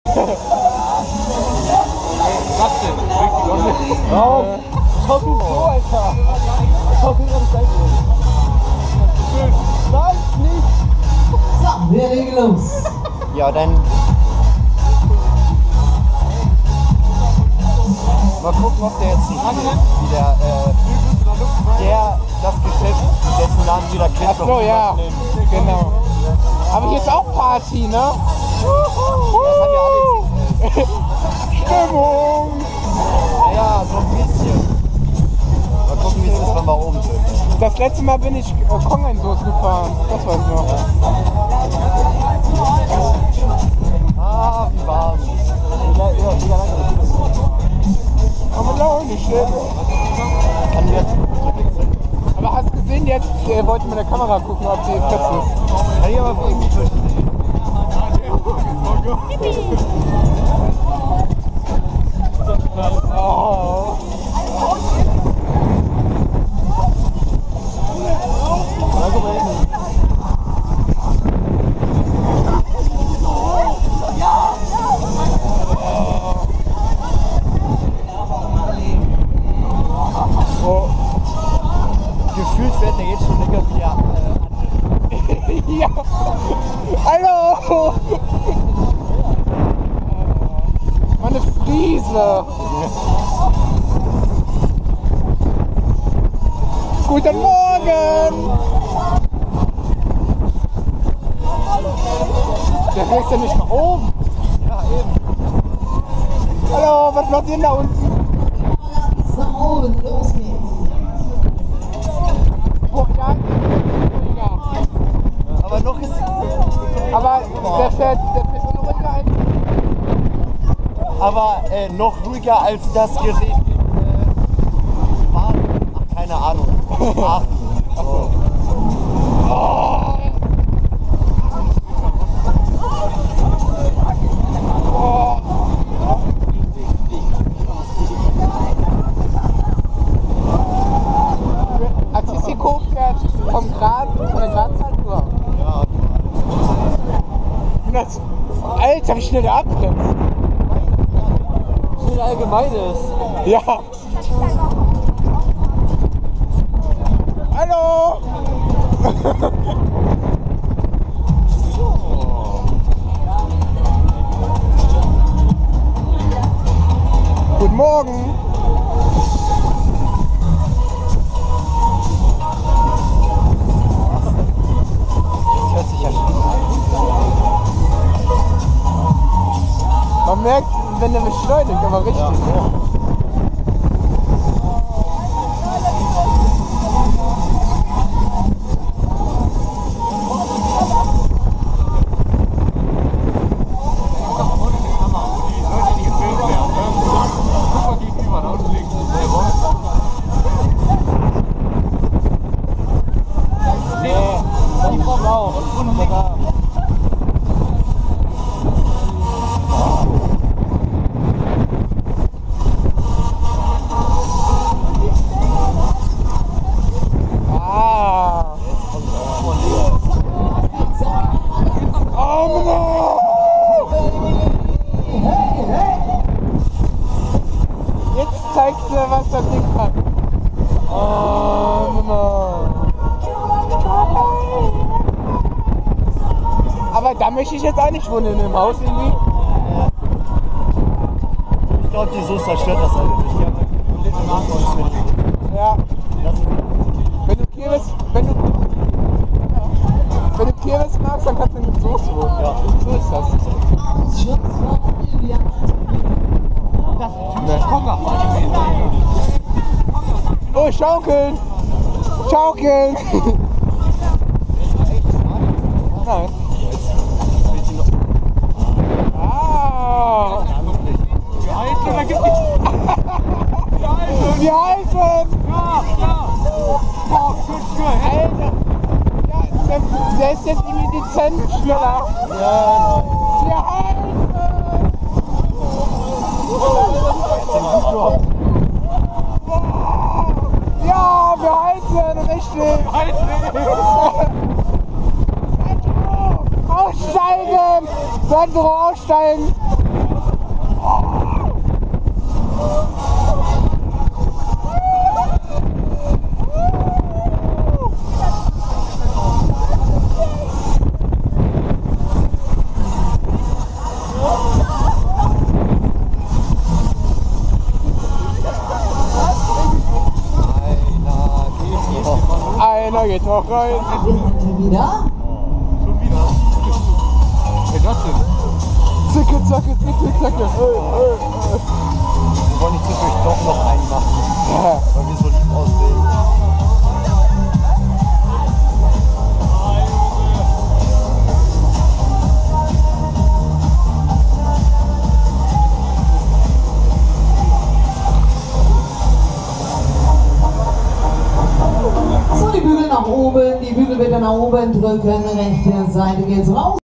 Was denn? Raus! Schaukel so, Alter! Schaukel gerade Seite. Nein, nicht! So, wir legen los. Ja, dann. Mal gucken, ob der jetzt nicht wieder, das Geschäft, dessen Namen wieder kennt. Ach so, ja, genau. Aber hier ist auch Party, ne? Das haben ja alle Stimmung! Ja, so ein bisschen. Mal gucken, wie es ist, wenn wir oben sind. Das letzte Mal bin ich Kong-Einsatz gefahren. Das weiß ich noch. Ah, wie warm. Aber Laune, shit. Kann jetzt. Aber hast du gesehen, jetzt wollte mit der Kamera gucken, ob sie fest ist. Kann ich aber irgendwie verstehen. Oh. Gefühlt wird der jetzt schon länger wieder. Ja. Hallo! Meine Friese! Guten Morgen! Der ist ja nicht nach oben. Ja, eben. Hallo, was macht ihr denn da unten? So, los geht's. Oh, ja. Aber noch ist. Aber der fährt nur runter ein. Aber noch ruhiger als das Gerät in Baden. Ach, keine Ahnung. Aachen. So. Artistico fährt von der Gradzahl nur. Ja. Das, Alter, wie schnell der abbremst. Viel Allgemeines. Ja. Hallo. Guten Morgen. Das hört sich ja schön an. Man merkt, wenn er beschleunigt, aber richtig. Ja. Was das Ding kann. Oh, aber da möchte ich jetzt auch nicht wohnen im Haus irgendwie. Ich glaube, die Soße zerstört das halt nicht. Die haben eine komplette Nachbauen. Ja. Wenn du Kirmes magst, dann kannst du mit Soße wohnen. Ja. So ist das. Oh, schaukeln! Schaukeln! Nein. Ah! Wir halten! Ja! Alter! Ja, der ist jetzt irgendwie dezent schneller. Ja, Wir halten! Ja, wir halten! Richtig! Aussteigen! Sandro, aussteigen! Einer geht noch rein. Und wieder. Schon wieder. Wer das denn? Zicke, zacke, zicke, zacke. Wir wollen nicht zwischendurch doch noch einen machen, Ja. weil wir so lieb aussehen. So, die Bügel nach oben, die Bügel bitte nach oben drücken, rechte Seite geht's raus.